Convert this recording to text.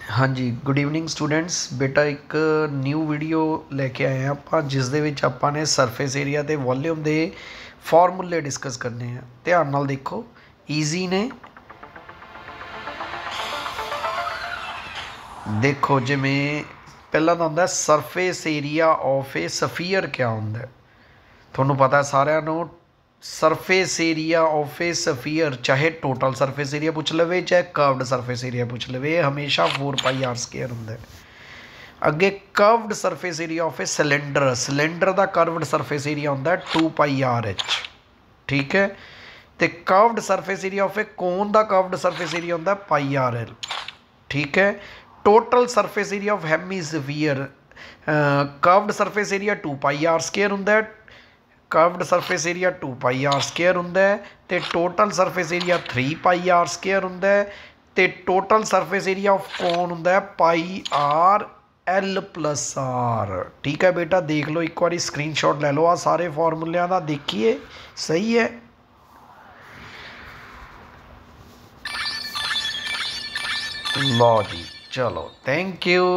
हाँ जी, good evening students. ਬੇਟਾ ਇੱਕ ਨਿਊ ਵੀਡੀਓ ਲੈ ਕੇ ਆਏ ਹਾਂ ਆਪਾਂ, ਜਿਸ ਦੇ ਵਿੱਚ ਆਪਾਂ ਨੇ ਸਰਫੇਸ ਏਰੀਆ ਤੇ ਵੋਲਿਊਮ ਦੇ ਫਾਰਮੂਲੇ ਡਿਸਕਸ ਕਰਨੇ ਆ। ਧਿਆਨ ਨਾਲ ਦੇਖੋ, ਈਜ਼ੀ ਨੇ। ਦੇਖੋ ਜਿਵੇਂ ਪਹਿਲਾਂ ਤਾਂ ਹੁੰਦਾ surface area of a sphere ਕਿਆ ਹੁੰਦਾ, ਤੁਹਾਨੂੰ ਪਤਾ ਸਾਰਿਆਂ ਨੂੰ। Surface area of a sphere, ਚਾਹੇ ਟੋਟਲ ਸਰਫੇਸ ਏਰੀਆ ਪੁੱਛ ਲਵੇ ਚਾਹੇ ਕਰਵਡ ਸਰਫੇਸ ਏਰੀਆ ਪੁੱਛ ਲਵੇ, ਇਹ ਹਮੇਸ਼ਾ 4πr² ਹੁੰਦਾ। ਅੱਗੇ curved surface area of a cylinder, cylinder ਦਾ ਕਰਵਡ ਸਰਫੇਸ ਏਰੀਆ ਹੁੰਦਾ 2πrh, ਠੀਕ ਹੈ। ਤੇ curved surface area of a cone ਦਾ ਕਰਵਡ ਸਰਫੇਸ ਏਰੀਆ ਹੁੰਦਾ πrl, ਠੀਕ ਹੈ। Total surface area of hemisphere, curved surface area 2πr² ਹੁੰਦਾ, ਕਰਵਡ ਸਰਫੇਸ ਏਰੀਆ 2πr² ਹੁੰਦਾ ਹੈ, ਅਤੇ ਟੋਟਲ ਸਰਫੇਸ ਏਰੀਆ 3πr² ਹੁੰਦਾ ਹੈ, ਅਤੇ total surface area of cone ਹੁੰਦਾ πrl+r, ਠੀਕ ਹੈ ਬੇਟਾ। ਦੇਖ ਲਓ ਇੱਕ ਵਾਰੀ ਸਕਰੀਨਸ਼ਾਟ ਲੈ ਲਓ ਆ ਸਾਰੇ ਫਾਰਮੂਲਿਆਂ ਦਾ, ਦੇਖੀਏ ਸਹੀ ਹੈ। ਲਓ ਜੀ, ਚਲੋ ਥੈਂਕ ਯੂ।